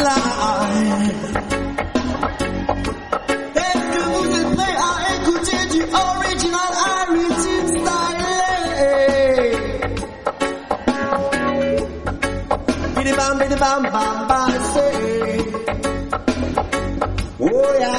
live. Est-ce que vous êtes prêts à écouter du original Iritym style? Bidi bam bam bam say. Oh yeah.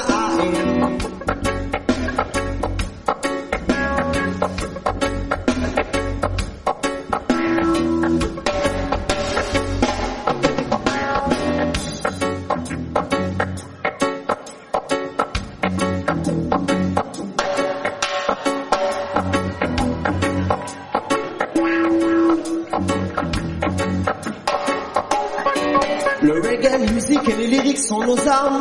Le reggae music et les lyrics sont nos armes.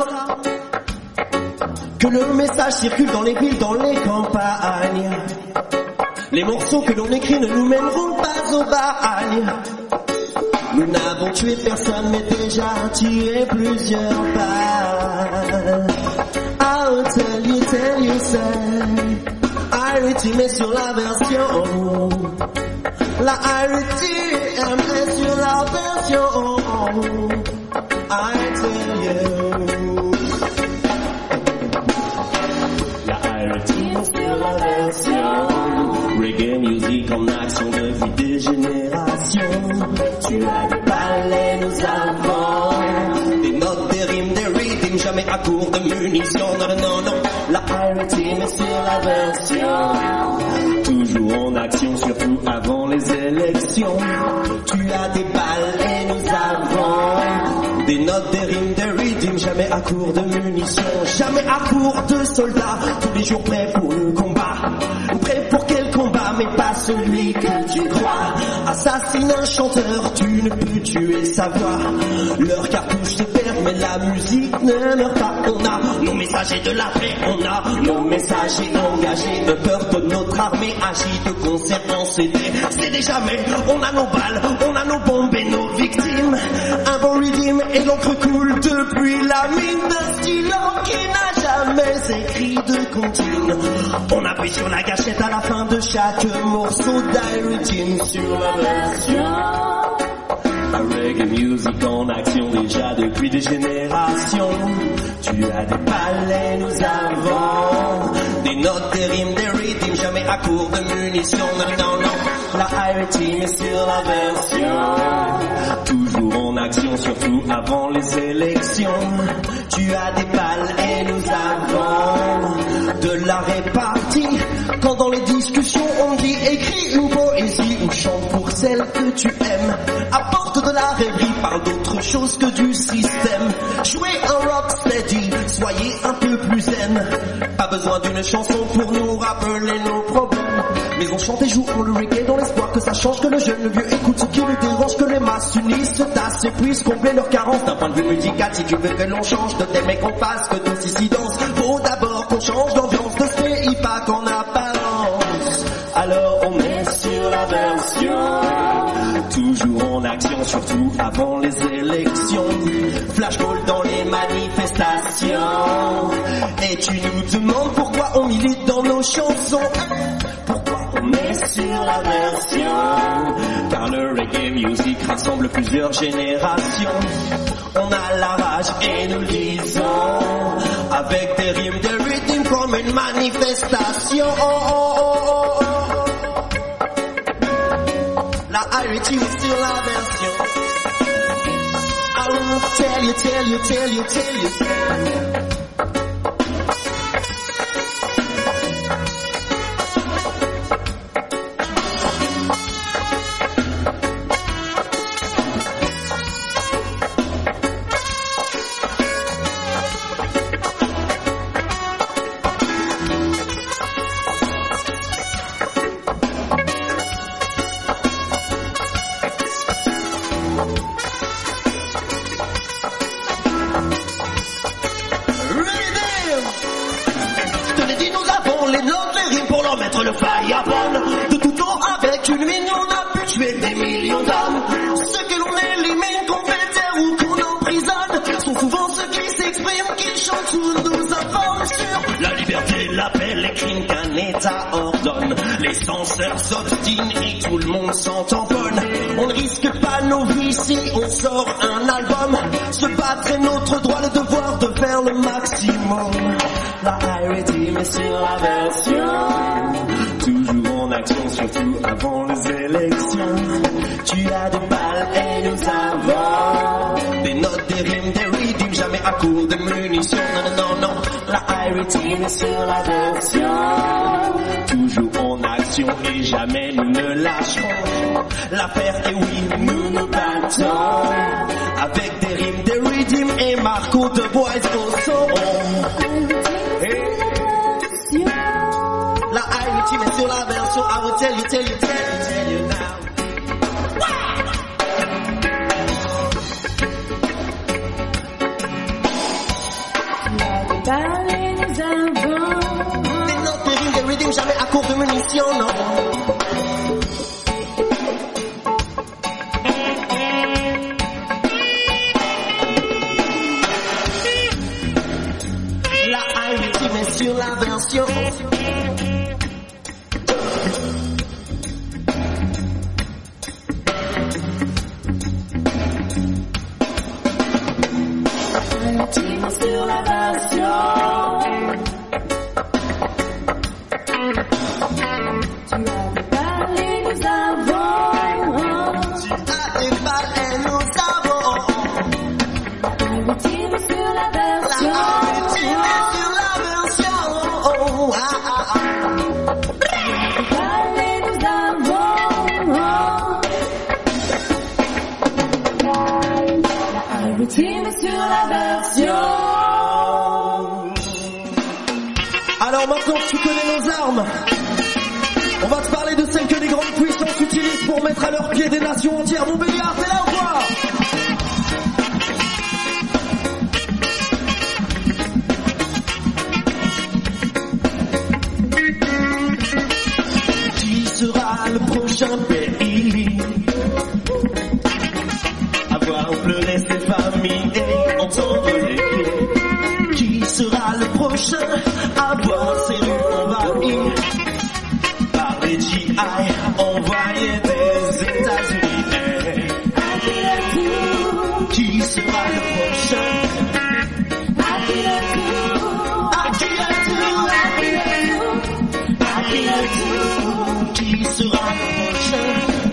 Que le message circule dans les villes, dans les campagnes. Les morceaux que l'on écrit ne nous mèneront pas au bagne. Nous n'avons tué personne mais déjà tiré plusieurs balles. I'll tell you, say Iritym est sur la version. La Iritym est sur la version. I tell you. La Iritym sur la version. Reggae music en action depuis des générations. Tu as des balais, nous avons des notes, des rimes, des rythmes, jamais à court de munitions. Non, non, non, la Iritym est sur la version. Toujours en action, surtout avant les élections. Tu as des balais, nous avons des notes, des rimes, des rythmes, jamais à court de munitions, jamais à court de soldats, tous les jours prêts pour le combat. Prêts pour quel combat, mais pas celui que tu crois. Assassine un chanteur, tu ne peux tuer sa voix. Leur cartouche se perd, mais la musique ne meurt pas. On a nos messagers de la paix, on a nos messagers engagés. De peur de notre armée agit de concert en CD. C'est jamais, on a nos balles, on a nos bombes et nos victimes. Un bon rythme et l'encre coule depuis la mine d'un stylo qui n'a jamais écrit de comptine. On appuie sur la gâchette à la fin de chaque morceau d'Iritym sur la version. La reggae music en action déjà depuis des générations. Tu as des palais, nous avons des notes, des rimes, des rythmes, jamais à court de munitions. Non, non, non, la Iritym est sur la version. Toujours en action, surtout avant les élections. Tu as des balles et nous avons de la répartie. Quand dans les discussions on dit écris une poésie ou chante pour celle que tu aimes. Apporte de la rêverie, parle d'autre chose que du système. Jouez un rock steady, soyez un peu plus zen. Pas besoin d'une chanson pour nous rappeler nos problèmes. Mais on chante et joue le reggae dans l'espoir que ça change, que le jeune, le vieux écoute ce qui les dérange, que les masses s'unissent, se tassent et puissent combler leurs carences. D'un point de vue musical, si tu veux que l'on change de thème et qu'on fasse que tous ici dansent, faut d'abord qu'on change d'ambiance, de ce pays pas qu'en apparence. Alors on met sur la version. Toujours en action, surtout avant les élections. Flashball dans les manifestations. Et tu nous demandes pourquoi on milite dans nos chansons. Pourquoi on est sur la version? Car le reggae music rassemble plusieurs générations. On a la rage et nous le disons avec des rimes, des rythmes comme une manifestation. La Iritym est sur la version. I will tell you. Le fireball de tout temps avec une mine, on a pu tuer des millions d'hommes. Ceux que l'on élimine, qu'on fait taire ou qu'on emprisonne, sont souvent ceux qui s'expriment, qui chantent ou nous informent sur la liberté, la paix, les crimes qu'un État ordonne. Les censeurs s'obstinent et tout le monde s'en tamponne. On ne risque pas nos vies si on sort un album. Se battre est notre droit, le devoir de faire le maximum. La Irie Team est sur la version, toujours en action, surtout avant les élections. Tu as des balles et nous avons des notes, des rimes, des rythmes, jamais à court de munitions. Non, non, non, non, la Irie Team est sur la version, toujours en action et jamais nous ne lâcherons l'affaire. Et oui, nous nous battons avec des rimes, des rythmes et Marco de Boys au son. La Irie Team est sur la version, I will tell you, tell you, tell you, tell you now. Parler nous avons des notes, des rimes, des rythmes, jamais à court de munitions, non. La Irie Team est sur la version. sur la version. Tu as des balles et nous avons. Tu as des balles et nous avons. La routine sur la version. La routine sur la version. Oh, ah, ah, ah. Tu as des balles et nous avons. La routine sur la version. Alors maintenant que tu connais nos armes, on va te parler de celles que les grandes puissances utilisent pour mettre à leur pied des nations entières. Mon Béliard, t'es là ou quoi? Qui sera le prochain pays à voir pleurer ses familles et entendre les cris? Qui sera le prochain à voir ses rues envahies par les GI envoyés des États-Unis? Qui sera le prochain? À qui le tour? Qui sera le prochain?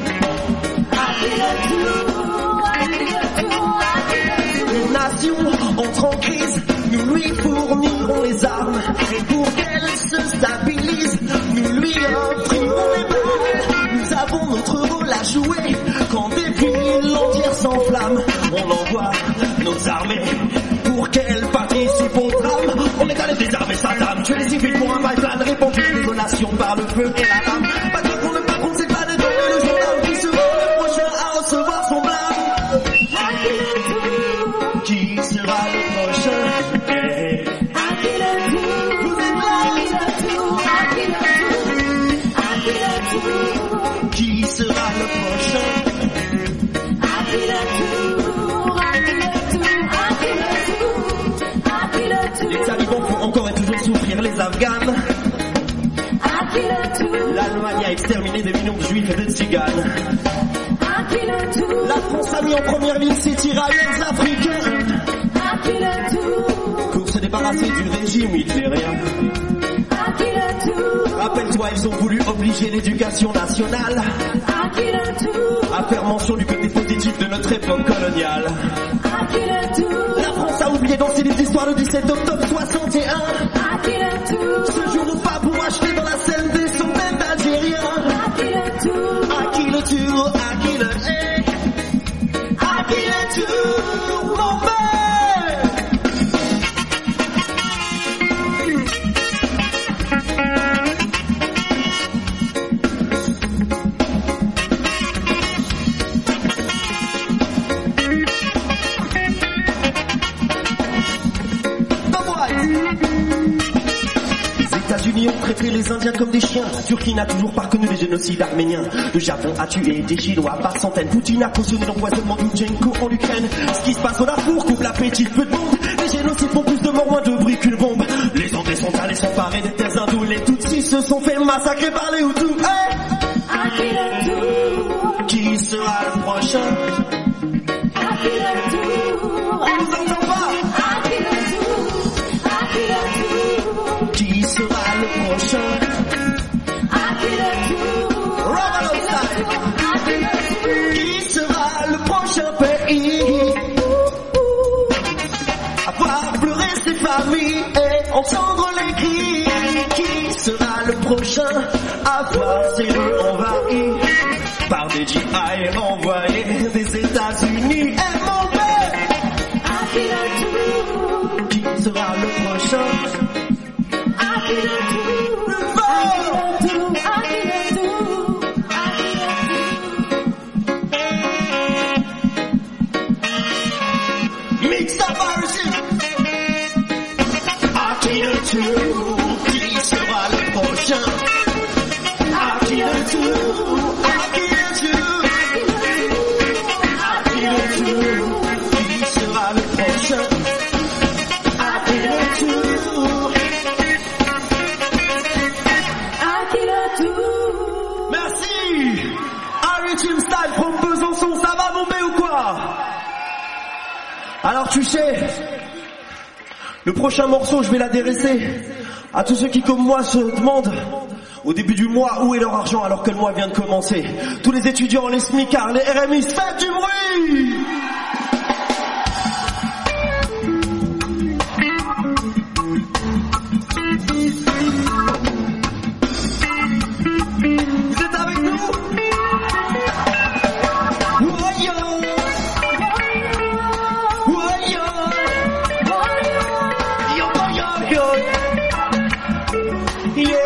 Une nation entre en crise, nous lui fournirons les armes. Et pour qu'elle se stabilise, nous lui offrirons les balles. Nous avons notre rôle à jouer. Quand des villes entières s'enflamment, on envoie nos armées pour qu'elles participent au drame. On est allé désarmer Saddam, tuer les civils pour un pipeline, répandre l'isolation par le feu et la lame. Pas de qu'on ne pas prendre cette planète, donner le journal qui sera le prochain à recevoir son blâme. Qui sera le prochain? Vous êtes là? Qui sera le prochain? Les talibans font encore et toujours souffrir les Afghans. L'Allemagne a exterminé des millions de juifs et de tziganes. La France a mis en première ligne ses tirailleurs africains pour se débarrasser du régime hitlérien. Rappelle-toi, ils ont voulu obliger l'éducation nationale à faire mention du côté positif de notre époque coloniale. La France a oublié danser les histoires le 17 octobre 61. Ce jour où pas pour acheter dans la scène des centaines d'Algériens. À qui le tour? À qui le tour, mon père? Les États-Unis ont traité les Indiens comme des chiens. La Turquie n'a toujours pas reconnu les génocides arméniens. Le Japon a tué des Chinois par centaines. Poutine a cautionné l'empoisonnement d'Outchenko en Ukraine. Ce qui se passe au Darfour coupe l'appétit de peu de monde. Les génocides font plus de morts, moins de bruit qu'une bombe. Les Anglais sont allés s'emparer des terres hindoues. Les Tutsis se sont fait massacrer par les Hutus. Hey! Qui sera le prochain? À qui le tour? À qui le tour? À qui le tour? À qui le tour? Qui sera le prochain? À qui le tour? Romano style. À qui le tour? Qui sera le prochain pays à voir pleurer ses familles et entendre les cris? Qui sera le prochain à voir ses rues envahies par des GI envoyés des États-Unis? Et mon père, À qui le tour? qui sera le prochain? À qui le tour? Le À vent! qui le tour? À qui le tour? À qui le tour? Mix up Harrison. À qui le tour? Qui sera le prochain? À qui le tour? À qui le tour? À qui le tour? Qui sera le prochain? À qui le tour? À qui le tour? Merci! Harry Team Style from Besançon, ça va bomber ou quoi? Alors tu sais, le prochain morceau je vais l'adresser à tous ceux qui comme moi se demandent au début du mois où est leur argent alors que le mois vient de commencer. Tous les étudiants, les smicards, les RMI, faites du bruit! Vous êtes avec nous? Woyo! Woyo! Yo, yo, yo! Yeah!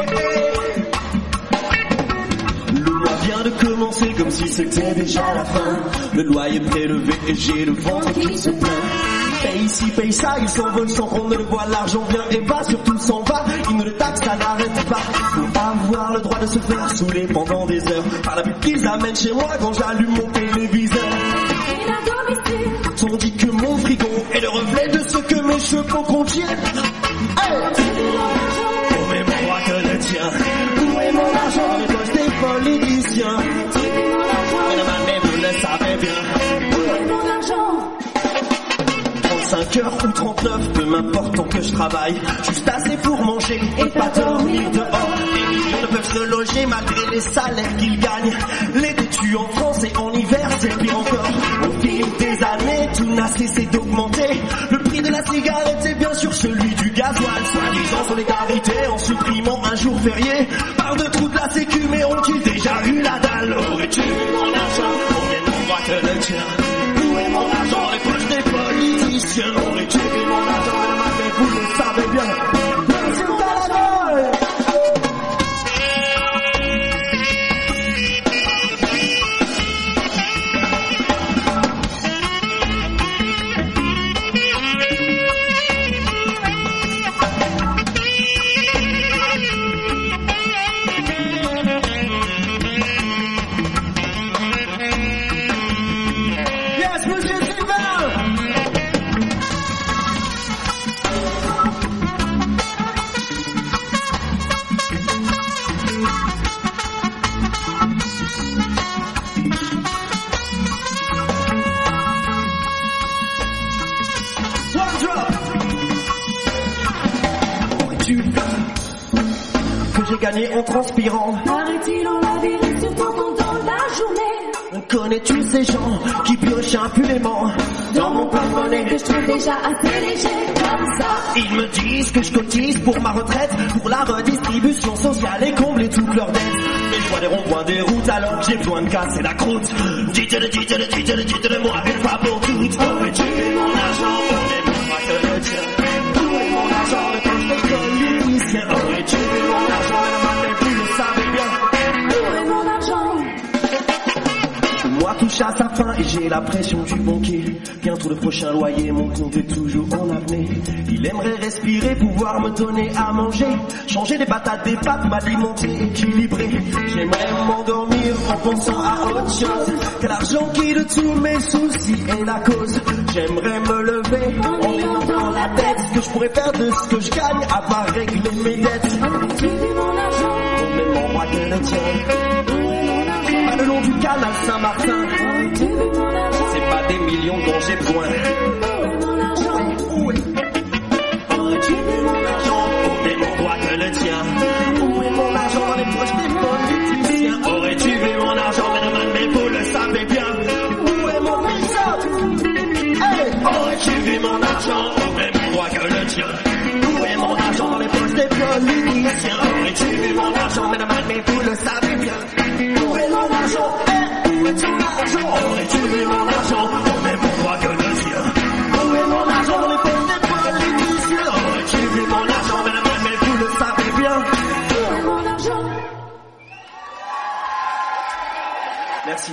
Le mois vient de commencer comme si c'était déjà la fin. Le loyer prélevé et j'ai le ventre qui se plaint. Paye ici, paye ça, ils s'envolent sans qu'on ne le voit. L'argent vient et va, surtout s'en va. Ils nous le taxent, ça n'arrête pas. Faut avoir le droit de se faire saouler pendant des heures par la pub qu'ils amènent chez moi quand j'allume mon téléviseur. Et la domicile. Tandis que mon frigo est le reflet de ce que mes cheveux contiennent. Hey! Oh mais moi que le tien. Où est mon argent dans les poches des politiciens? Madame, mais vous le savez bien. Où est mon argent? 35 heures ou 39, peu m'importe tant que je travaille. Juste assez pour manger et pas dormir dehors. Des millions ne peuvent se loger malgré les salaires qu'ils gagnent. Les têtus en France et en hiver, c'est pire encore. Au fil des années, tout n'a cessé d'augmenter. Le prix de la cigarette et bien sûr celui du gasoil. Soi-disant solidarité en supprimant un jour férié. Par de trous de la sécu, mais ont-ils déjà eu la dalle? Aurais-tu vu mon argent? Combien de fois que le tien? Où est mon argent? Les poches des politiciens. Aurais-tu vu mon argent? Mais vous le savez bien. C'est à la gueule. Yes, monsieur Sylvain. One drop. Aurais-tu vu que j'ai gagné en transpirant? Paraît-il, on la vérité sur ton compte dans la journée. Connais-tu ces gens qui piochent impunément dans mon porte-monnaie? Que je trouve déjà assez léger comme ça. Ils me disent que je cotise pour ma retraite, pour la redistribution sociale et combler toutes leurs dettes. Et je vois des ronds-points, des routes alors que j'ai besoin de casser la croûte. Dites-le moi une fois pour toutes. Aurais-tu vu mon argent? Combien que le tien? Où est mon argent? Le poche des politiciens. Aurais-tu vu mon argent? Mais vous le savez bien. Où est mon argent? Le mois touche à sa fin et j'ai la pression du banquier. Bientôt le prochain loyer, mon compte est toujours en apnée. Il aimerait respirer, pouvoir me donner à manger. Changer des patates, des pâtes, m'alimenter équilibré. J'aimerais m'endormir en pensant à autre chose que l'argent qui de tous mes soucis est la cause. J'aimerais me lever en ayant dans la tête ce que je pourrais faire de ce que je gagne à part régler mes dettes. Aurais-tu vu mon argent? Au même endroit que le tien, Où est mon argent? pas le long du canal Saint-Martin. C'est pas des millions dont j'ai besoin. Où aurais-tu mis mon argent? Où est mon droit que le tien? Où est mon argent dans les poches des politiciens? Aurais-tu vu mon argent, madame, mais vous le savez bien. Où est mon bishop? Hey! Aurais-tu vu mon argent? Où est mon droit que le tien? Où est mon argent dans les poches des politiciens? Aurais-tu vu mon argent, madame, mais vous le savez bien. Où est mon argent? Hey! Où est ton argent? Aurais-tu vu mon argent? Où est mon droit que le tien? Où est mon argent dans les poches des politiciens? Aurais-tu vu mon argent, madame, mais vous le savez bien. Où est mon argent? Merci.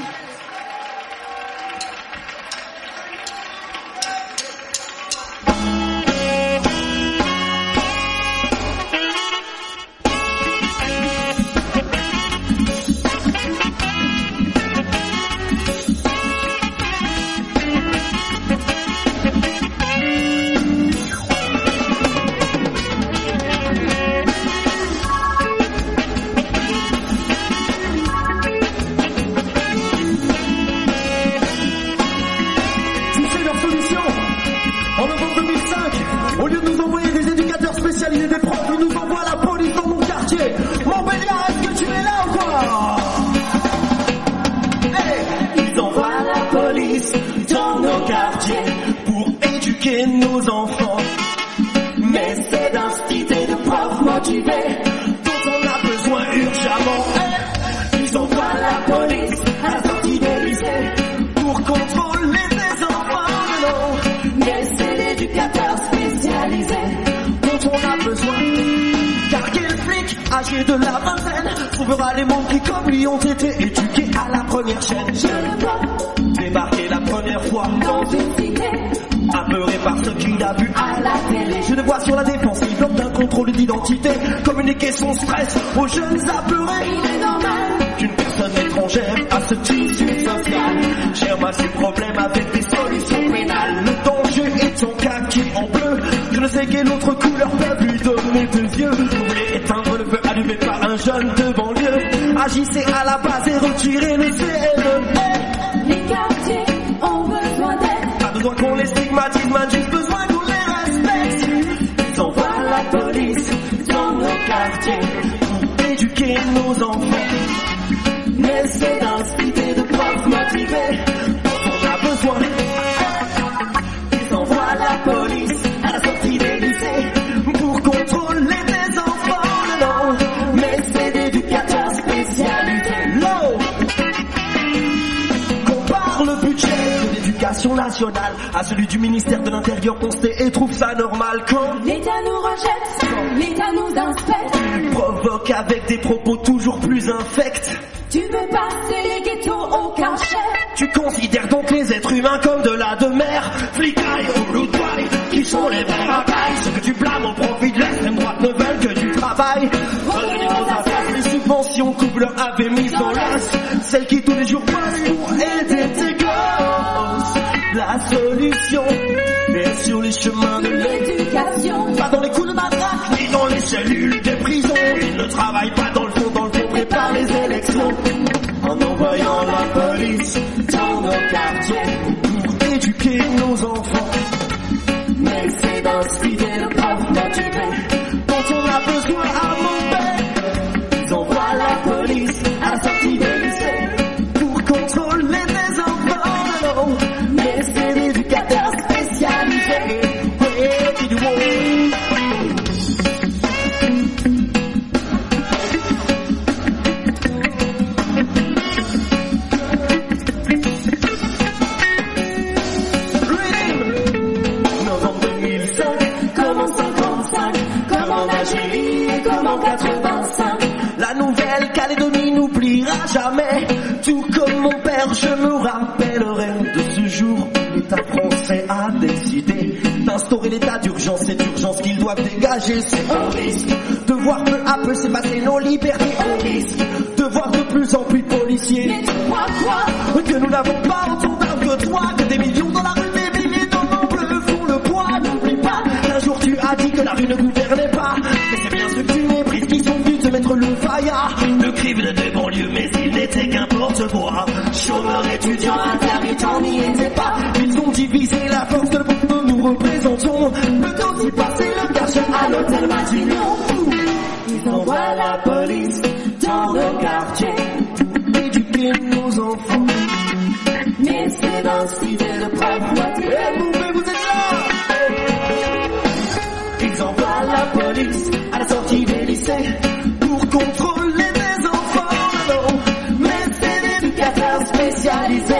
Au lieu de nous envoyer des éducateurs spécialisés, des profs, ils nous envoient la police dans mon quartier. Montbéliard, est-ce que tu es là ou quoi? Hey, ils envoient la police dans nos quartiers pour éduquer nos enfants. Mais c'est d'inciter de profs motivés dont on a besoin urgemment. Hey, ils envoient la police à la sortie des lycées pour contrôler des enfants. Non, mais c'est l'éducateur spécialisé dont on a besoin. Car quel flic âgé de la vingtaine trouvera les mots qui comme lui ont été éduqués à la première chaîne? Je le vois Débarquer la première fois dans une cité, apeuré par ce qu'il a vu à la télé. Je le vois sur la défensive lors d'un contrôle d'identité, communiquer son stress aux jeunes apeurés. Il est normal Qu'une personne étrangère a ce tissu social gère mal ses problèmes avec des solutions pénales. Le danger est son kaki en bleu. Je ne sais quelle autre couleur peut lui donner des yeux. Vous voulez éteindre le feu allumé par un jeune de banlieue? Agissez à la base et retirez le CNE. les quartiers ont besoin d'aide. Pas besoin qu'on les stigmatise, man, juste besoin qu'on les respecte. Ils envoient la police dans nos quartiers pour éduquer nos enfants. Mais c'est d'inciter de profs motivés dont on a besoin. Ils envoient la police à la sortie des lycées pour contrôler des enfants. Non, mais c'est d'éducateurs spécialisés. Low. Compare le budget de l'éducation nationale à celui du ministère de l'Intérieur, constate et trouve ça normal quand L'État nous rejette, l'État nous inspecte. provoque avec des propos toujours plus infects. Tu veux passer les ghettos au cachet. Tu considères donc les êtres humains comme de la demeure. Flicaille ou loutoille, qui sont les vrais racailles. Ceux que tu blâmes au profit de l'extrême droite ne veulent que du travail. Revenez aux affaires, les subventions couvrent leur avait mise en l'as. Celles qui tous les jours passent pour aider tes gosses. La solution est sur les chemins de L'éducation, pas dans les coups de matraque, ni dans les cellules des prisons. Ils ne travaillent pas dans le fond, prépare les élections. En envoyant la police dans nos quartiers pour éduquer nos enfants. Mais c'est d'inciter le prof motivé dont on a besoin à Montbéliard. Ils envoient la police à la sortie des lycées pour contrôler des enfants. Non, mais c'est l'éducateur spécialisé. Ouais, du monde. La Nouvelle-Calédonie n'oubliera jamais. Tout comme mon père, je me rappellerai de ce jour où l'État français a décidé d'instaurer l'état d'urgence. Cette urgence qu'ils doivent dégager, c'est un risque de voir peu à peu s'effacer nos libertés. Un risque de voir de plus en plus de policiers. mais tu crois quoi? Que nous n'avons pas autant d'armes que toi, que des millions dans la rue, des milliers d'hommes bleus font le poids. N'oublie pas qu'un jour tu as dit que la rue ne gouvernait pas. Mais c'est bien ce que tu méprises qui sont venus te mettre le faillard. Le crible des banlieues, mais il n'était qu'un n'importe quoi. Chômeurs, étudiants, intermittents, n'y étaient pas. Ils ont divisé la force de ce que nous représentons. Le temps d'y passer le cash à l'hôtel Matignon. Ils envoient la police dans nos quartiers, éduquer nos enfants. Mais c'est dans cette idée de preuve. Vous êtes là. Ils envoient la police à la sortie des lycées pour contrôler mes enfants. Non, mais c'est l'éducateur spécialisé.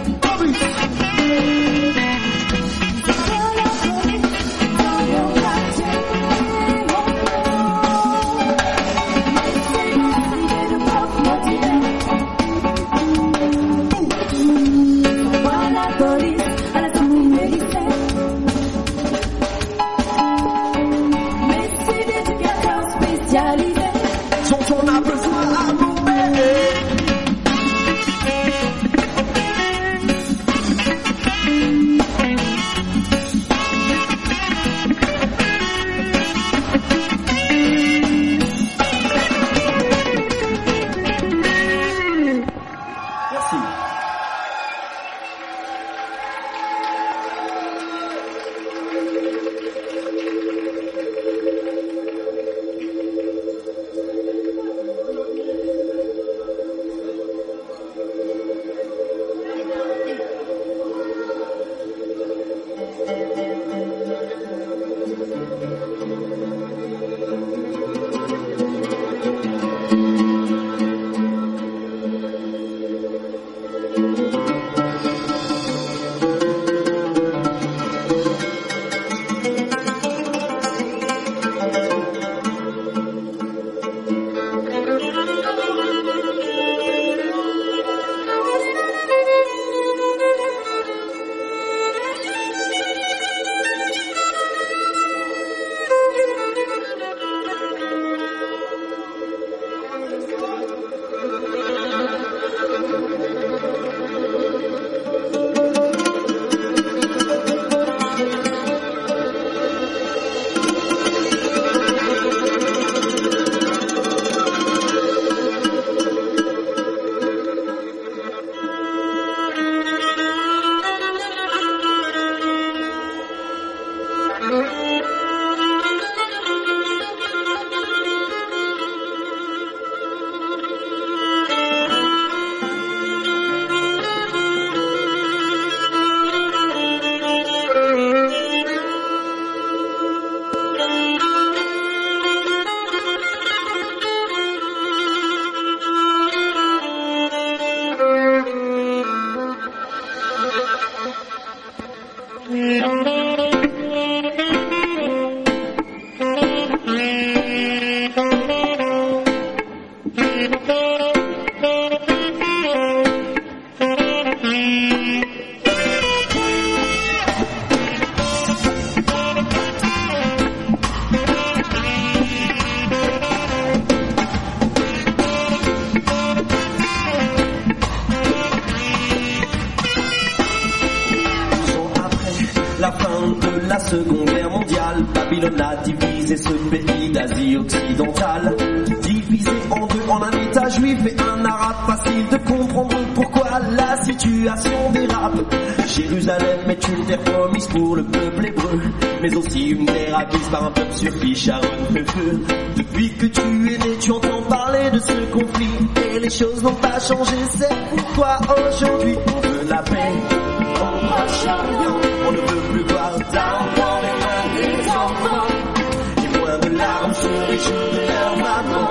La fin de la Seconde Guerre mondiale, Babylone a divisé ce pays d'Asie occidentale. Divisé en deux, en un état juif et un arabe. Facile de comprendre pourquoi la situation dérape. Jérusalem est une terre promise pour le peuple hébreu, mais aussi une terre acquise par un peuple sur qui Sharon fait feu. Depuis que tu es né, tu entends parler de ce conflit, et les choses n'ont pas changé. C'est pourquoi aujourd'hui on veut la paix au Proche-Orient. On ne veut plus voir d'argent les mains des enfants, et moins de larmes sur les joues de leur maman.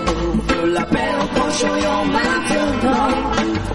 On veut la paix au Proche-Orient maintenant.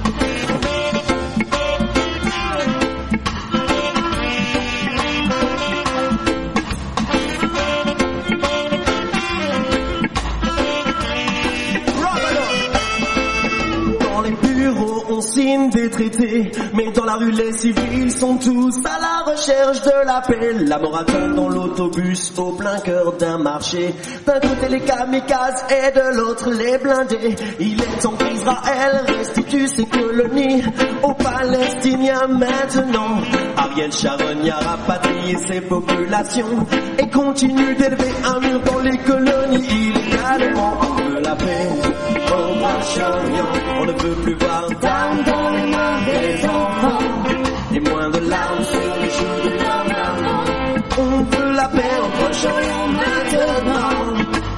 On signe des traités, mais dans la rue les civils sont tous à la recherche de la paix. La mort attend dans l'autobus au plein cœur d'un marché. D'un côté les kamikazes et de l'autre les blindés. Il est temps qu'Israël restitue ses colonies aux Palestiniens maintenant. Ariel Sharon a rapatrié ses populations et continue d'élever un mur dans les colonies illégalement. On veut la paix au Proche-Orient, on ne veut plus voir d'armes dans les mains des enfants et moins de larmes sur les joues de leur maman. On veut la paix au Proche-Orient maintenant.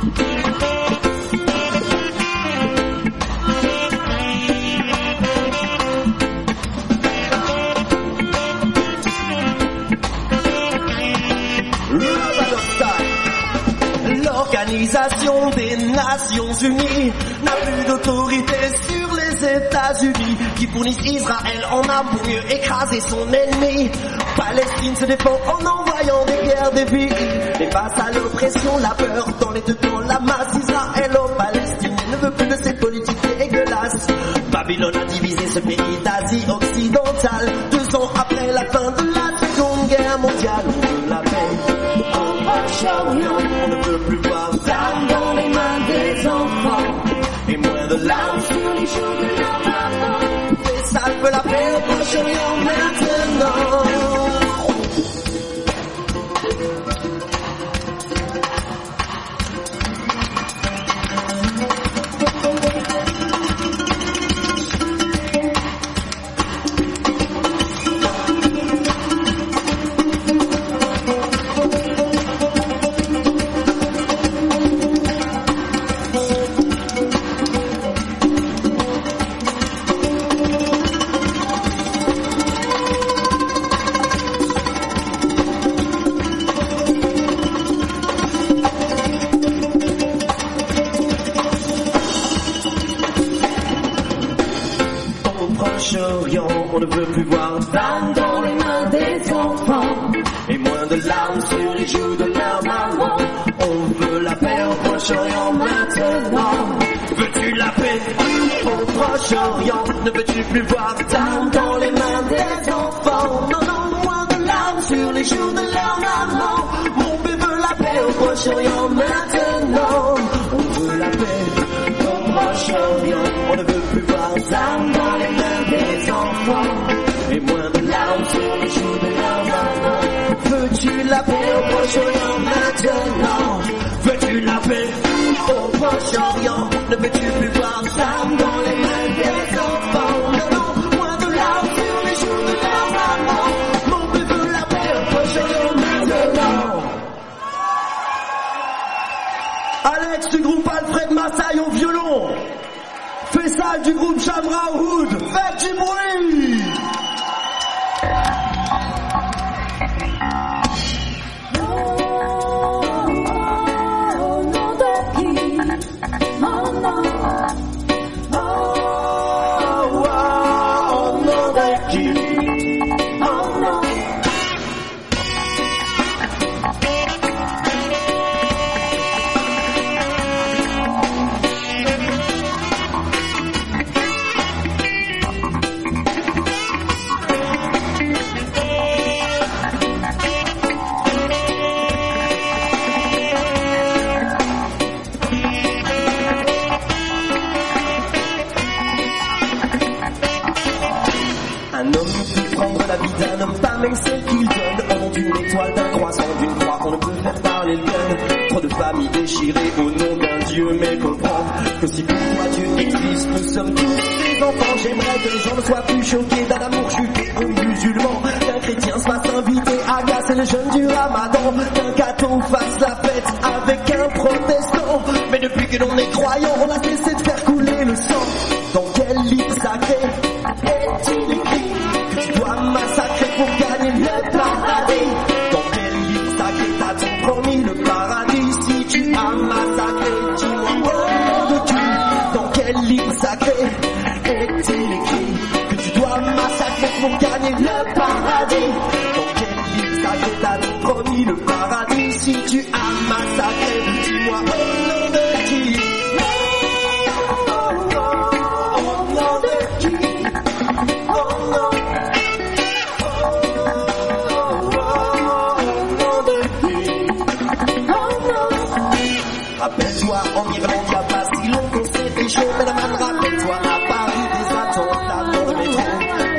L'Organisation des Nations Unies n'a plus d'autorité sur les États-Unis qui fournissent Israël en armes pour mieux écraser son ennemi. Palestine se défend en envoyant des guerres des vies. Et face à l'oppression, la peur dans les deux camps, la masse israélo-palestinienne ne veut plus de cette politique dégueulasse. Babylone a divisé ce pays d'Asie occidentale. 2 ans après la fin de la Seconde Guerre mondiale, on veut la paix. On ne veut plus voir d'armes dans les mains des enfants et moins de larmes sur les joues de leur maman. Et ça veut la paix au Proche-Orient maintenant. On ne veut plus voir d'armes dans les mains des enfants et moins de larmes sur les joues de leur maman. On veut la paix au Proche-Orient maintenant. Veux-tu la paix au Proche-Orient? Ne veux-tu plus voir d'armes dans les mains des enfants? Non, non, moins de larmes sur les joues de leur maman. Mon bébé veut la paix au Proche-Orient maintenant. On veut la paix au Proche-Orient. On ne veut plus voir d'armes dans les mains des enfants et moins de larmes sur les joues de leur maman. Veux-tu la paix au Proche-Orient maintenant? Veux-tu la paix au Proche-Orient? Ne veux-tu plus voir d'armes dans les mains des enfants? Non, non, moins de larmes sur les joues de leur maman. Mon bébé veut la paix au Proche-Orient maintenant. Alex du groupe Alfred Massaille au violon. Faisal du groupe Jamra au oud. Faites du bruit. Même celle qu'il donne au nom d'une étoile, d'un croissant, d'une croix, on ne peut faire parler le gun. Trop de familles déchirées au nom d'un Dieu, mais comprendre que si pour toi Dieu existe, nous sommes tous des enfants. J'aimerais que les gens ne soient plus choqués d'un amour chuté aux musulmans, qu'un chrétien se fasse inviter à casser le jeûne du ramadan, qu'un catho fasse la fête avec un protestant. Mais depuis que l'on est croyant, on a cessé de faire couler le sang. Dans quel livre sacré est-il écrit que tu dois massacrer pour gagner le paradis? Dans quel livre sacré t'as-t-on promis le paradis? Si tu as massacré, dis-moi au nom de Dieu. Dans quel livre sacré est-il écrit que tu dois massacrer pour gagner le paradis? Dans quel livre sacré t'as-t-on promis le paradis? Si tu as massacré, dis-moi au nom de qui? Rappelle-toi, en Irlande, y'a pas si longtemps c'était chaud, mais la man, rappelle-toi, à Paris, des attentats dans le métro.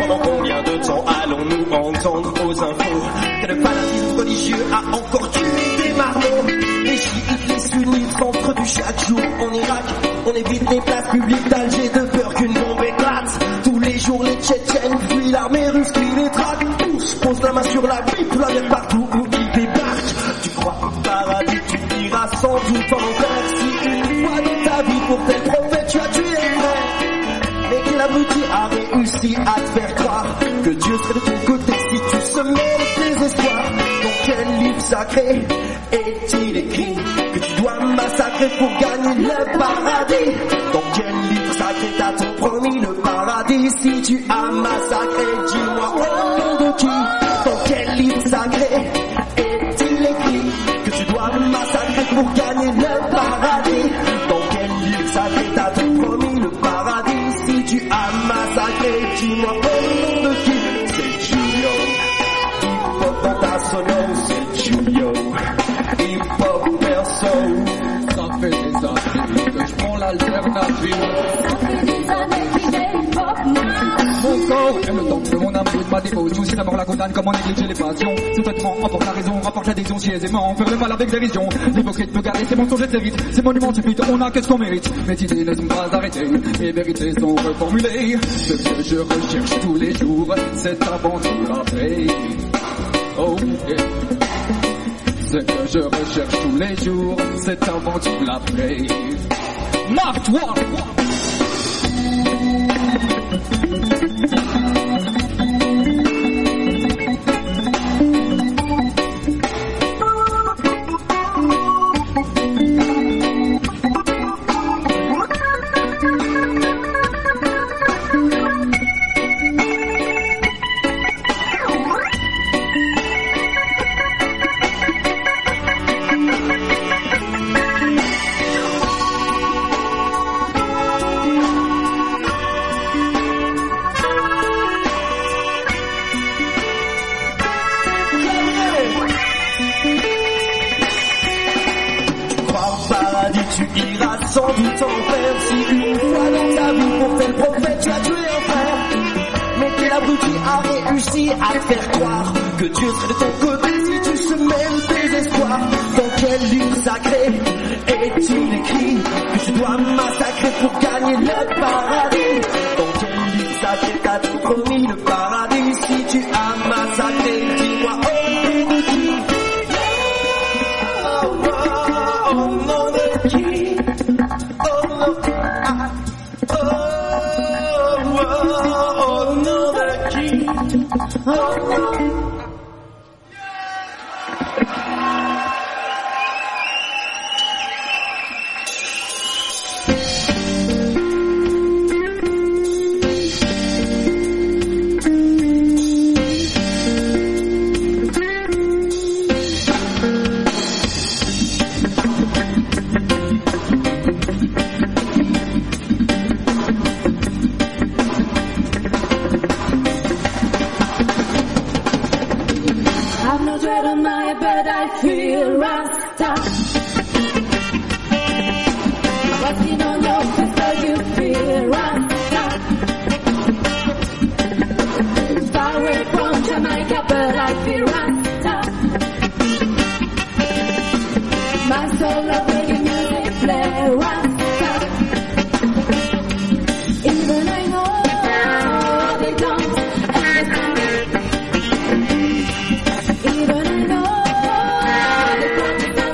Pendant combien de temps allons-nous entendre aux infos que le fanatisme religieux a encore tué des marmots? Les chiites, les sunnites s'entretuent chaque jour en Irak. On évite les places publiques d'Alger de peur qu'une bombe éclate. Tous les jours les Tchétchènes fuient l'armée russe qui les traque. Tous posent la main sur la Bible, tout la merde partout où ils débarquent. Tu crois au paradis, tu iras sans doute en enfer. Si une fois dans ta vie pour tel prophète tu as tué un frère, mais que l'abruti a réussi à te faire croire que Dieu serait de ton côté si tu semais le désespoir. Dans quel livre sacré est-il écrit que tu dois massacrer pour gagner le paradis? Dans quel livre sacré t'a-t-on promis le paradis? Si tu as massacré, dis-moi au nom de qui? Dans quel livre sacré est-il écrit que tu dois massacrer pour gagner le paradis? Dans quel livre sacré t'a-t-on promis le paradis? Si tu as massacré, dis-moi au nom de qui? C'est Julio, hip-hop dans ta sono, c'est Julio, hip-hop perso. Ça fait des années que je prends l'alternative. Ça fait des années qu'il est hip-hop now. Mon corps aime le temps que mon âme brûle ma dévotion. Si la mort la condamne, comment négliger les passions? Ce traitement emporte la raison, rapporte l'adhésion si aisément. Faire le mal avec dérision. L'hypocrite peut garder ses mensonges et ses rites. Ces monuments stupides, on a qu'est-ce qu'on mérite. Mes idées ne sont pas arrêtées, mes vérités sont reformulées. Ce que je recherche tous les jours, cette aventure après. Oh yeah. Ce que je recherche tous les jours, cette aventure après. Marque-toi! Tu iras sans doute en enfer. Si une fois dans ta vie pour tel prophète tu as tué un frère, mais quel abruti a réussi à te faire croire que Dieu serait de ton côté si tu semais le désespoir? Dans quel livre sacré est-il écrit que tu dois massacrer pour gagner le paradis? Dans quel livre sacré t'a-t-on promis le paradis? Si tu as massacré, dis-moi au nom de qui? I've no dread on my head, but I feel Rasta. Walking on your face, but you feel Rasta. Far away from Jamaica, but I feel Rasta. My soul of reggae music play Rasta. Even I know they don't understand me. Even I know they don't understand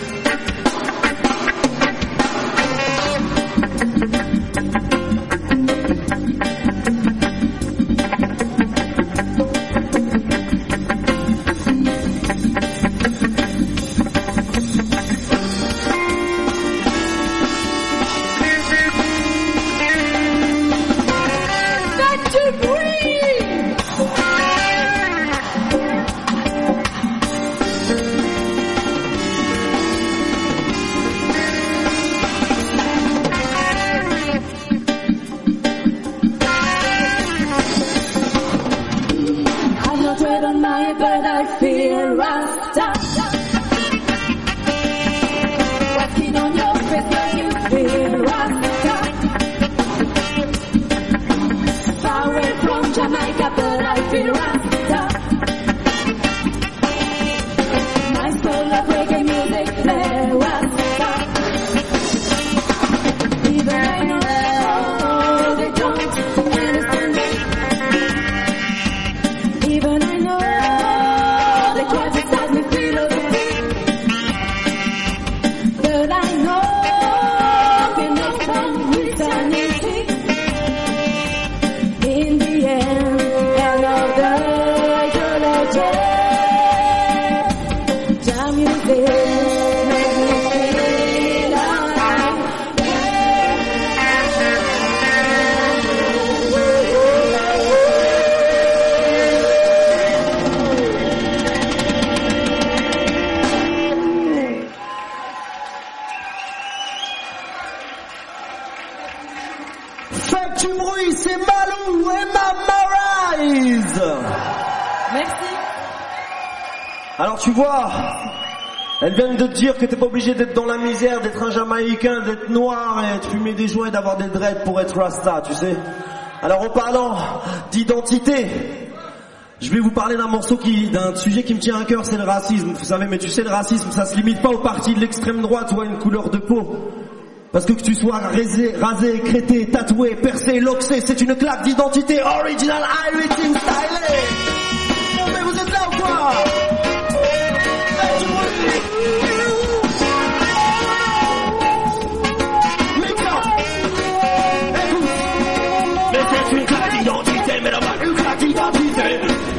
Faites du bruit, c'est Malou et Memorize. Merci. Alors tu vois, elles viennent de te dire que t'es pas obligé d'être dans la misère, d'être un Jamaïcain, d'être noir et de fumer des joints et d'avoir des dreads pour être Rasta, tu sais. Alors en parlant d'identité, je vais vous parler d'un d'un sujet qui me tient à cœur, c'est le racisme, vous savez, mais tu sais, le racisme, ça se limite pas aux partis de l'extrême droite ou à une couleur de peau. Parce que tu sois rasé, crété, tatoué, percé, loxé, c'est une claque d'identité original Irish style. Non mais vous êtes là ou quoi? Faites du bruit. Mais c'est une claque d'identité, mais là-bas, une claque d'identité.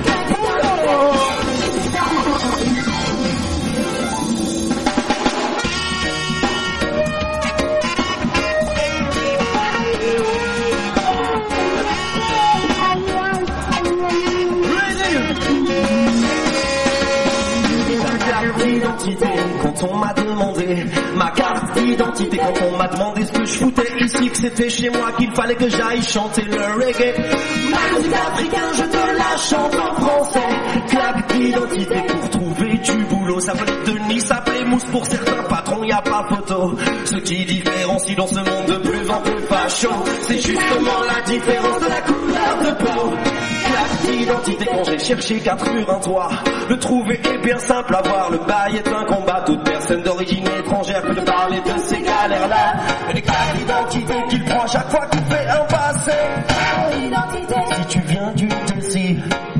Quand on m'a demandé ma carte d'identité, quand on m'a demandé ce que je foutais ici, que c'était chez moi, qu'il fallait que j'aille chanter le reggae. Ma musique africaine, je te la chante en français. Claque d'identité pour trouver du boulot. Ça venait de Nice, s'appelait mousse pour certains patrons, y a pas photo. Ce qui différencie dans ce monde de plus en plus facho, c'est justement la différence de la couleur de peau. Claque d'identité, quand j'ai cherché 4 murs, un toit, le trouver est bien simple à voir. Le bail est un combat, toute personne d'origine étrangère peut parler de ces galères-là. Mais les claques d'identité qu'il prend chaque fois qu'il fait un passé. Si tu viens du Tessie,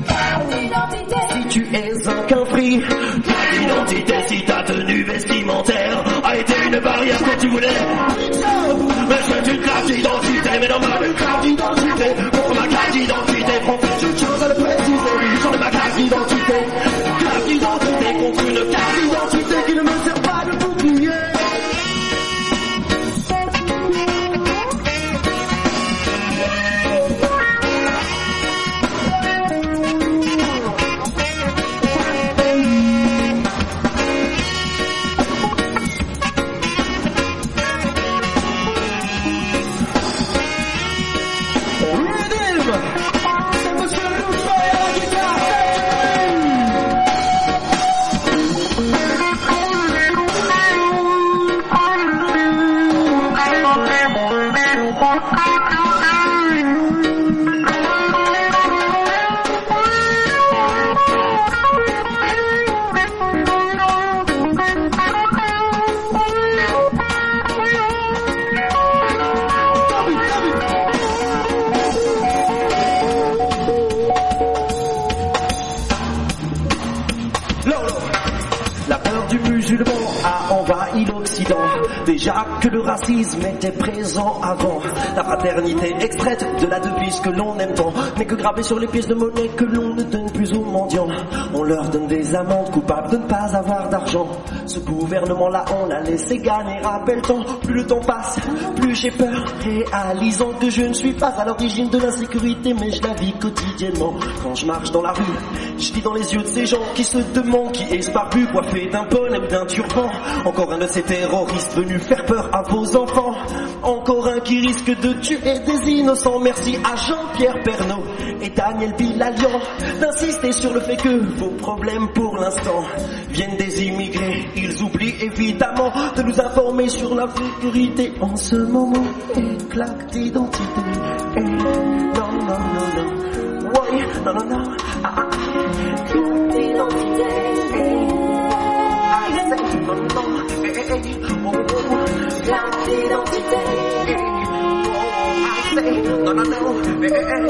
si tu es un quinfri, claque d'identité si ta tenue vestimentaire a été une barrière quand tu voulais. Mais c'est une claque d'identité, mais non, ma claque d'identité. Pour ma carte d'identité, français, je tiens à le préciser. Sur ma carte d'identité, claque d'identité contre une carte d'identité qui ne me sert pas de bouclier. La peur du musulman a envahi envahi l'Occident. Déjà que le racisme était présent avant. La fraternité extraite de la devise que l'on aime tant n'est que gravée sur les pièces de monnaie que l'on ne donne plus aux mendiants. On leur donne des amendes coupables de ne pas avoir d'argent. Ce gouvernement-là, on l'a laissé gagner à bel temps. Plus le temps passe, plus j'ai peur, réalisant que je ne suis pas à l'origine de l'insécurité, mais je la vis quotidiennement. Quand je marche dans la rue, je lis dans les yeux de ces gens qui se demandent qui est ce barbu coiffé d'un bonnet ou d'un turban. Encore un de ces terroristes venus faire peur à vos enfants. Encore un qui risque de tuer des innocents. Merci à Jean-Pierre Pernaut et Daniel Bilalian d'insister sur le fait que vos problèmes pour l'instant viennent des immigrés. Ils oublient évidemment de nous informer sur la sécurité en ce moment. Et claque d'identité. Et non, non, non, non. Ouais, non, non, non. Ah, ah. Claque d'identité. Ah, c'est non, non. Oh, oh. Claque d'identité. Oh, ah, c'est non, non, non.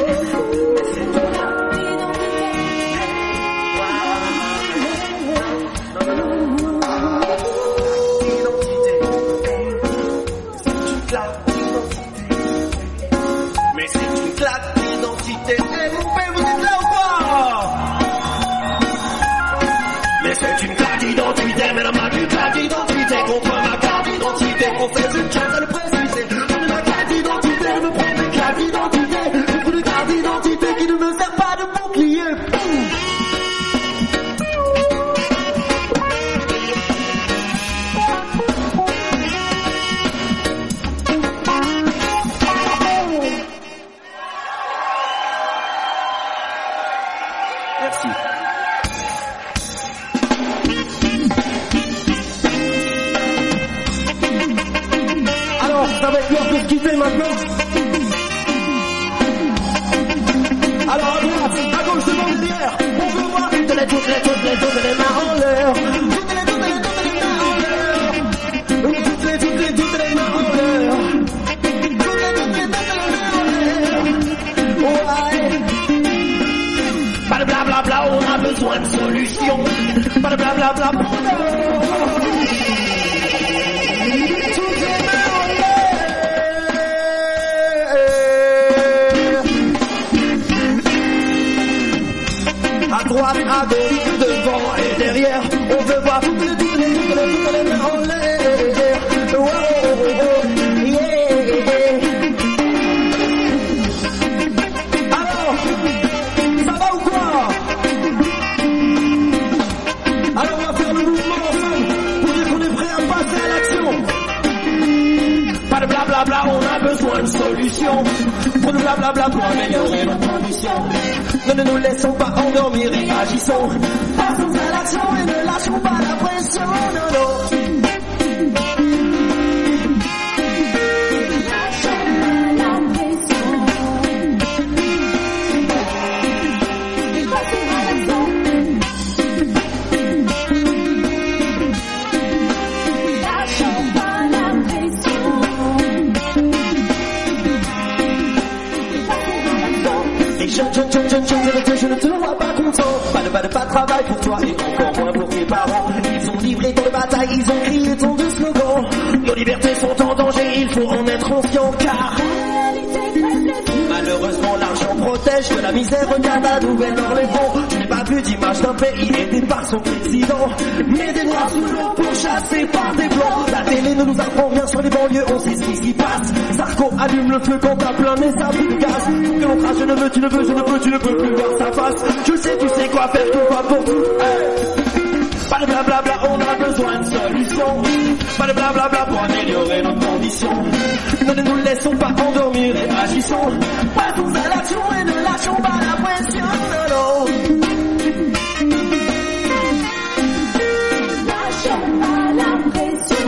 Mais c'est une claque d'identité. Eh mon père, vous êtes là ou pas? Mais c'est une claque d'identité, mais la marque d'une claque d'identité contre ma carte d'identité. On fait une chasse à le préciser. On ma carte d'identité, je me prends une claque d'identité. Je prends une carte d'identité qui ne me sert pas de bouclier. Merci. Alors, ça va être l'heure de se quitter maintenant. Alors, à droite, à gauche, devant, derrière, on veut voir toutes les mains en l'air. Toutes les mains en l'air. Toutes les mains en l'air. Toutes les mains en l'air. Ouais. Pas de blablabla, on a besoin de solutions. Pas de blablabla, toutes les mains en l'air. À droite, à gauche, devant et derrière, on veut voir toutes les mains en l'air. Oh, oh, oh, yeah. Alors, ça va ou quoi? Alors on va faire le mouvement ensemble pour dire qu'on est prêt à passer à l'action. Pas de blablabla, on a besoin de solutions. Pour nous blablabla pour améliorer nos conditions. Ne nous laissons pas endormir et agissons. Passons à l'action et ne lâchons pas la pression. Non, non. Je ne te vois pas content. Pas de travail pour toi et encore moins pour tes parents. Ils ont livré ton bataille, ils ont crié ton de slogan. Nos libertés sont en danger, il faut en être conscient car malheureusement l'argent protège de la misère. Regarde la Nouvelle-Orléans. Je n'ai pas vu d'image d'un pays aidé par son président, mais des noirs sous l'eau pourchassés par des blancs. La télé ne nous apprend rien sur les banlieues, on sait ce qui passe. Sarko allume le feu quand t'as plein mais ça plus de gaz. Que l'on crache, je ne veux, tu ne veux, je ne peux, tu ne peux plus voir sa face. Je sais, tu sais quoi faire, tout va pour tout. Hey. Pas de blablabla, on a besoin de solutions. Pas de blablabla pour améliorer nos conditions. Ne nous laissons pas endormir et agissons. Passons à l'action et ne lâchons pas la pression. Non, non. Lâchons pas la pression.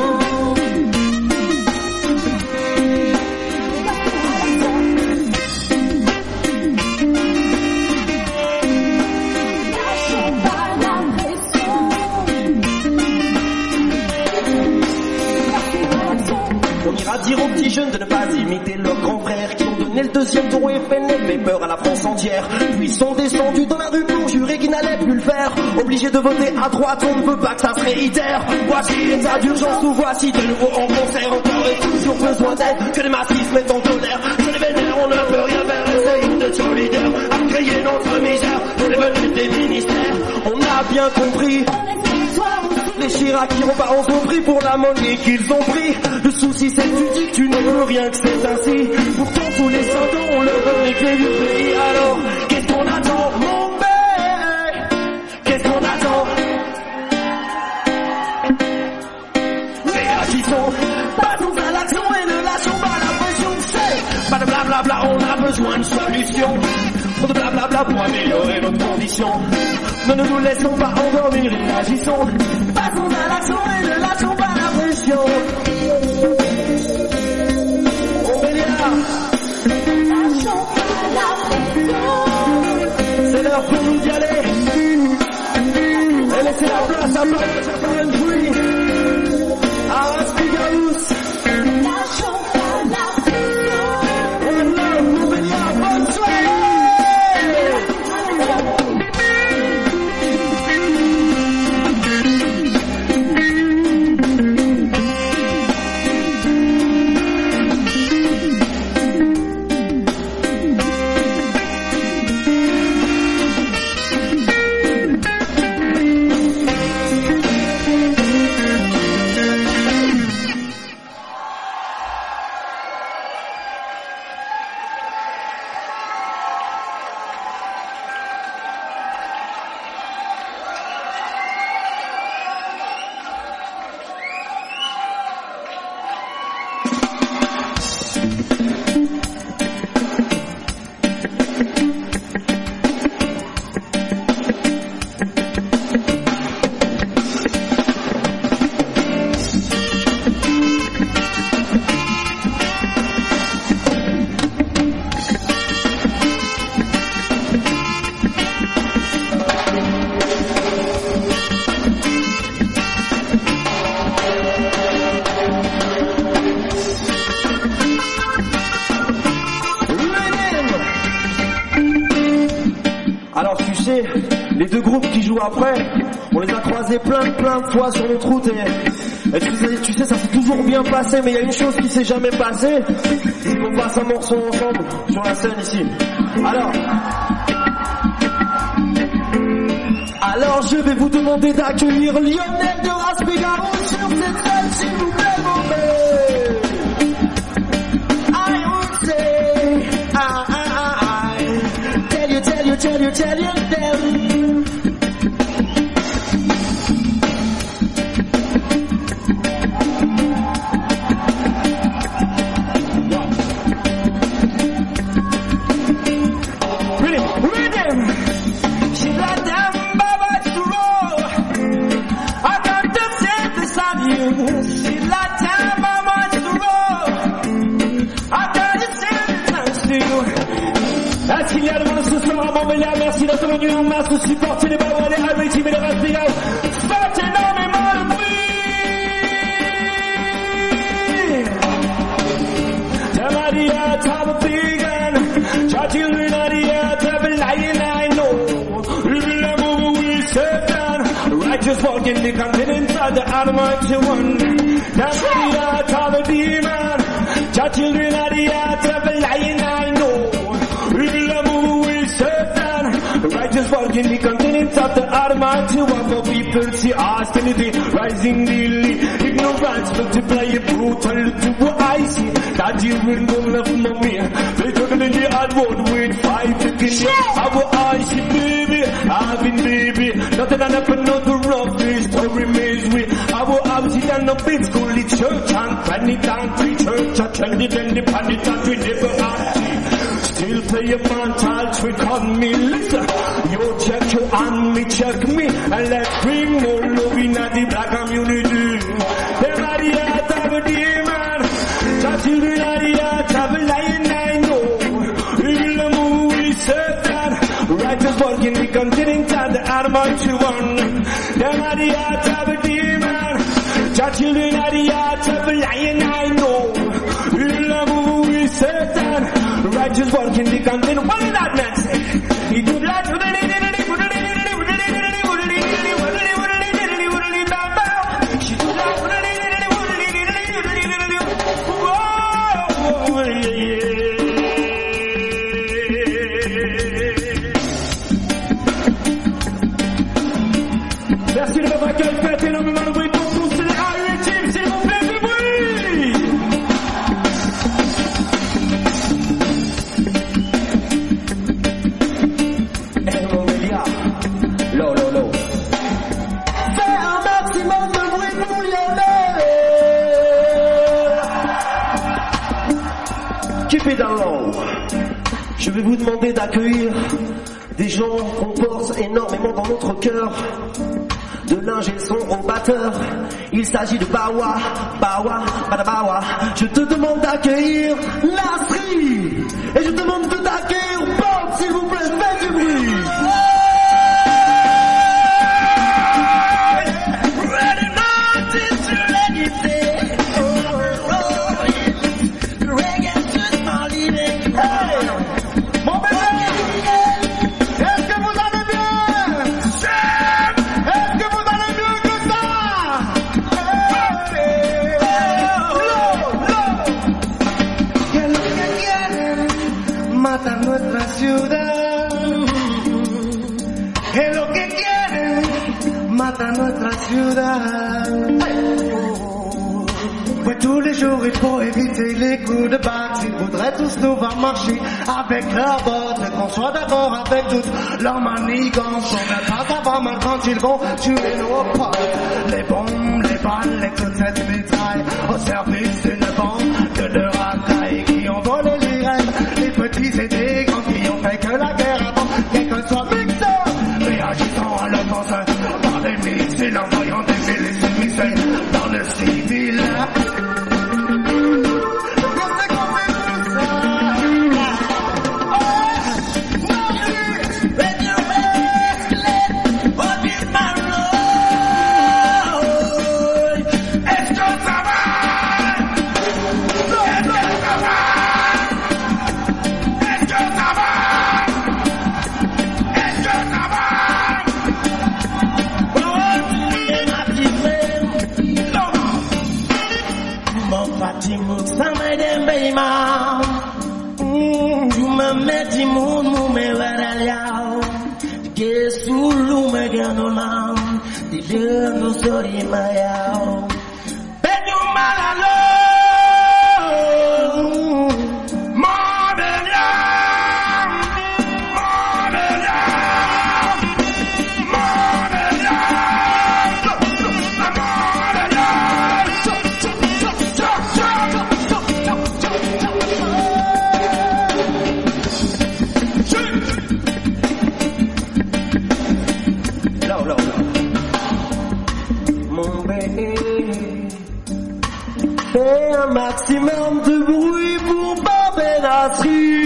On ira dire aux petits jeunes de ne pas imiter leurs grands frères qui ont donné le deuxième tour et fait peur à la France entière. Puis ils sont descendus dans la rue pour jurer qu'ils n'allaient plus le faire. Obligés de voter à droite, on ne veut pas que ça se réitère. Voici l'état d'urgence, nous voici de nouveau en concert. Encore et toujours besoin d'aide, que les masses se mettent en colère. C'est les vénères, on ne peut rien faire, essayons d'être solidaires. À créer notre misère, pour les menus des ministères. On a bien compris. Les Chirac qui ont pas compris pour la monnaie qu'ils ont pris. Le souci c'est que tu dis que tu ne veux rien, que c'est ainsi. Pourtant tous les 5 ans on leur donne les clés du pays. Alors qu'est-ce qu'on attend, mon bébé? Qu'est-ce qu'on attend? Réagissons, passons à l'action et ne lâchons pas la pression. C'est pas de blablabla, on a besoin de solutions. Trop de blablabla pour améliorer notre condition. Ne nous laissons pas endormir, réagissons. Passons à l'action et ne lâchons pas la pression. C'est l'heure pour nous d'y aller. Et laisser la place à Brian Free, à Raspigarous. Lâchons pas la pression. One love, Montbéliard, bonne soirée. Les deux groupes qui jouent après, on les a croisés plein de fois sur notre route et tu sais ça s'est toujours bien passé, mais il y a une chose qui s'est jamais passée, c'est qu'on passe un morceau ensemble sur la scène ici. Alors je vais vous demander d'accueillir Lionel de Raspigarous sur cette scène, s'il vous plaît, mon bébé. I would say, tell you them. Rhythm. She got them bubbles to roll. I got to sit beside you. She got them bubbles to roll. I got to sit next to you. Est-ce qu'il y a de monde ce soir à Montbéliard? Merci d'être venu en masse pour supporter les Bawal, les Highway Team et les Raspigarous. Faites énormément de bruit. Tamaria, Tabafigan, Chachil, Nadia, Tabalayan, I know. Remember we said that. Righteous walk in the continent of the Almighty One. Tamaria, Tabadiman, Chachil, Nadia, Tabalayan, I know. Righteous walk in the continent of the Almighty One. For people see hostility rising daily. Ignorance multiply brutality. What I see that you will go love mommy. They talking in the hard road with 5 chicken. Our eyes see baby, I've been baby. Nothing that happened, not the roughest story misery. Our house is an big school, it's church and panic and pre-church. I tell it and the panic and we never ask. Still play a mental trick on me, listen. You check you and me check me. And let's bring more love in the black community. Them are the heart of a demon. The children are the heart of a lion, I know. We will move, we said that. Righteous work in the continent and the Almighty One. Them are the heart of a demon. The children are the heart of a lion, I know. fucking dick and then what did that man say? He do that. She do that. Merci de votre accueil, faites énormément de bruit pour tous les Irish Team, s'il vous plaît, du bruit! Eh mon Béliard, low. Fais un maximum de bruit pour Lionel! Keep it down low. Je vais vous demander d'accueillir des gens qu'on porte énormément dans notre cœur. De l'ingé son au batteur, il s'agit de Bawa, Badabawa. Je te demande d'accueillir Lastri. Et je te demande de d'accueillir Bob, s'il vous plaît, faites du bruit. Mata nuestra ciudad, es lo que quieren, mata nuestra ciudad. Ouais, tous les jours il faut éviter les coups de batte. Ils voudraient tous nous voir marcher avec leurs bottes, qu'on soit d'abord avec toutes leurs manigances. On ne pas savoir mal quand ils vont tuer nos potes. Les bombes, les balles et toute cette mitraille au service d'une bande de racailles qui ont volé les rêves. Les petits et des grands qui ont fait que la guerre avant, quel que soit mixeur, réagissant à l'offense par des missiles, envoyant des missiles dans le civil. Fais un maximum de bruit pour Bob et Lastri.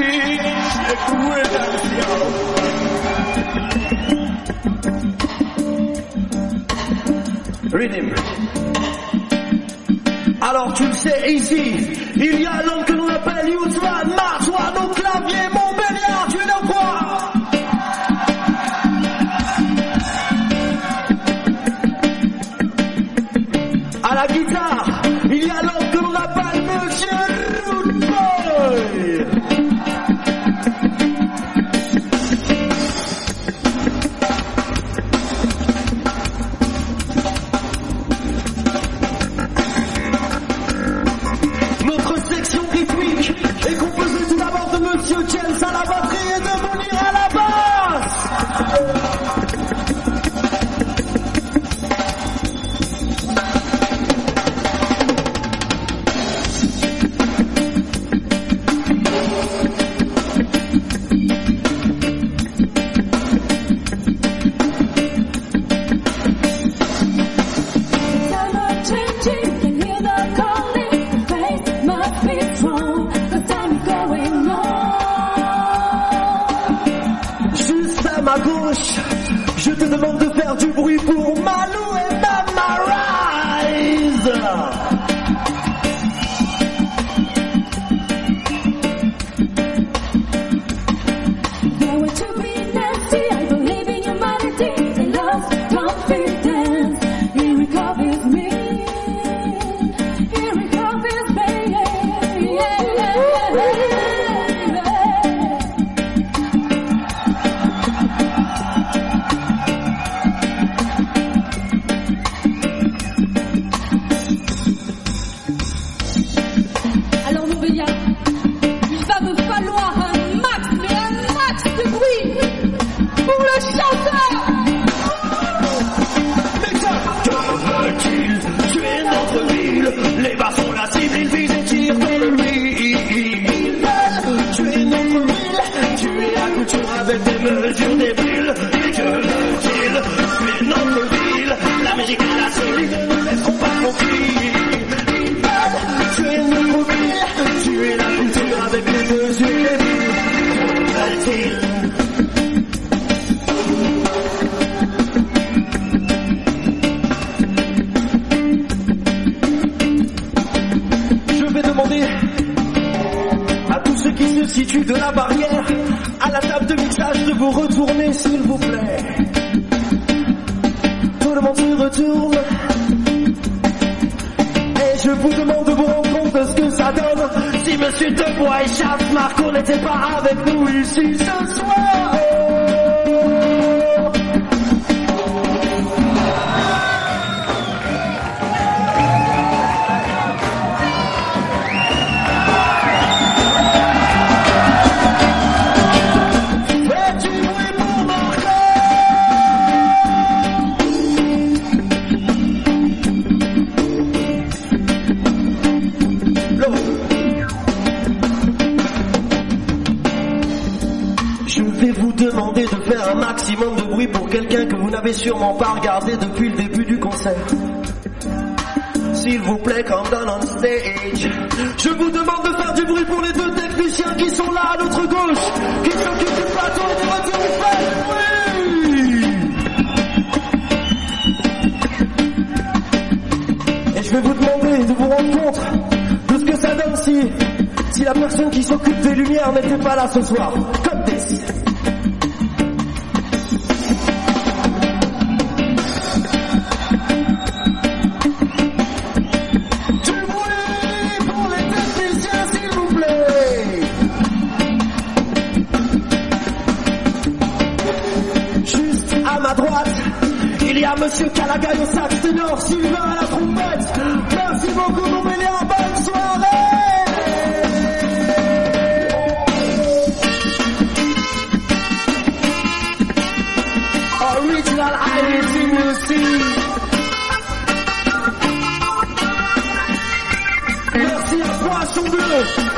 Rhythm. Alors tu le sais, ici, il y a l'homme que l'on appelle Yousman, marche-toi nos claviers, mon Béliard, tu es dans quoi? À la guitare, il y a l'homme que l'on appelle Monsieur Rude Boy. Notre section rythmique est composée tout d'abord de Monsieur James à la batterie et de Mounir à la basse. Je te demande de faire du bruit pour Malou et Mama Rise. substitut de la barrière. À la table de mixage de vous retourner s'il vous plaît. Tout le monde se retourne. Et je vous demande de vous rendre compte de ce que ça donne. Si Monsieur Debois et Charles Marco n'étaient pas avec nous ici ce soir. Demandez de faire un maximum de bruit pour quelqu'un que vous n'avez sûrement pas regardé depuis le début du concert. S'il vous plaît, come down on stage. Je vous demande de faire du bruit pour les deux techniciens qui sont là à notre gauche, qui s'occupent du plateau et du retour du fait. Oui. Et je vais vous demander de vous rendre compte de ce que ça donne si la personne qui s'occupe des lumières n'était pas là ce soir. Comme des... Monsieur Calagaï au sax ténor, Sylvain à la trompette. Merci beaucoup, Montbéliard, bonne soirée. Original Irish Music. Merci à Poisson Bleu.